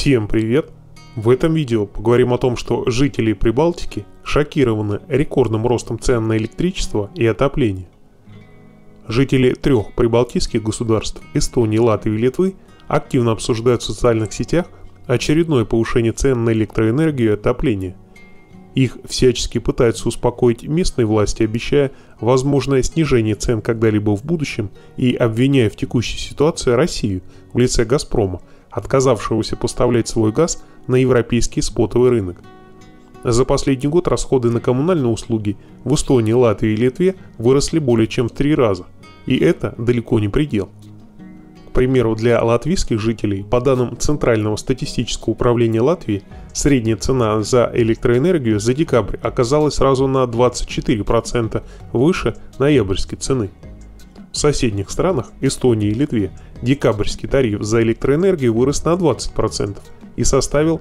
Всем привет! В этом видео поговорим о том, что жители Прибалтики шокированы рекордным ростом цен на электричество и отопление. Жители трех прибалтийских государств Эстонии, Латвии и Литвы активно обсуждают в социальных сетях очередное повышение цен на электроэнергию и отопление. Их всячески пытаются успокоить местные власти, обещая возможное снижение цен когда-либо в будущем и обвиняя в текущей ситуации Россию в лице «Газпрома», отказавшегося поставлять свой газ на европейский спотовый рынок. За последний год расходы на коммунальные услуги в Эстонии, Латвии и Литве выросли более чем в 3 раза, и это далеко не предел. К примеру, для латвийских жителей, по данным Центрального статистического управления Латвии, средняя цена за электроэнергию за декабрь оказалась сразу на 24% выше ноябрьской цены. В соседних странах, Эстонии и Литве, декабрьский тариф за электроэнергию вырос на 20% и составил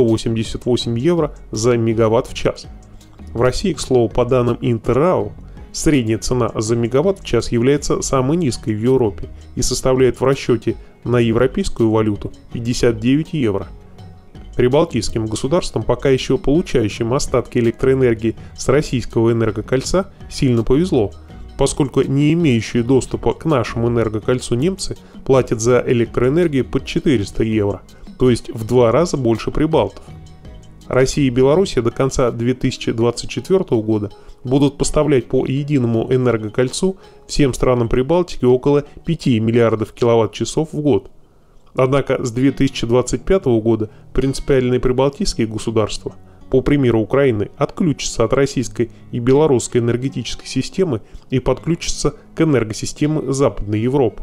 188 евро за мегаватт в час. В России, к слову, по данным Интеррау, средняя цена за мегаватт в час является самой низкой в Европе и составляет в расчете на европейскую валюту 59 евро. Прибалтийским государствам, пока еще получающим остатки электроэнергии с российского энергокольца, сильно повезло, поскольку не имеющие доступа к нашему энергокольцу немцы платят за электроэнергию под 400 евро, то есть в 2 раза больше прибалтов. Россия и Белоруссия до конца 2024 года будут поставлять по единому энергокольцу всем странам Прибалтики около 5 миллиардов киловатт-часов в год. Однако с 2025 года принципиальные прибалтийские государства, по примеру Украины, отключатся от российской и белорусской энергетической системы и подключатся к энергосистеме Западной Европы.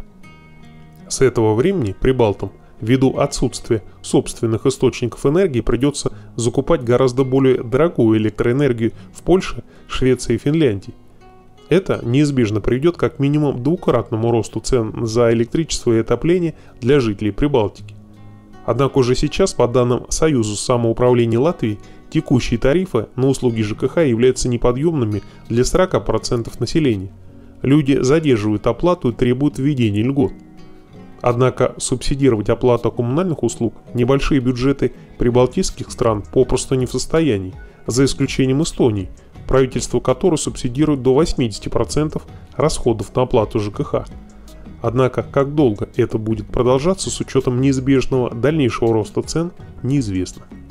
С этого времени прибалтам, ввиду отсутствия собственных источников энергии, придется закупать гораздо более дорогую электроэнергию в Польше, Швеции и Финляндии. Это неизбежно приведет как минимум к двукратному росту цен за электричество и отопление для жителей Прибалтики. Однако уже сейчас, по данным Союза самоуправления Латвии, текущие тарифы на услуги ЖКХ являются неподъемными для 40% населения. Люди задерживают оплату и требуют введения льгот. Однако субсидировать оплату коммунальных услуг небольшие бюджеты прибалтийских стран попросту не в состоянии, за исключением Эстонии, правительство которой субсидирует до 80% расходов на оплату ЖКХ. Однако, как долго это будет продолжаться с учетом неизбежного дальнейшего роста цен, неизвестно.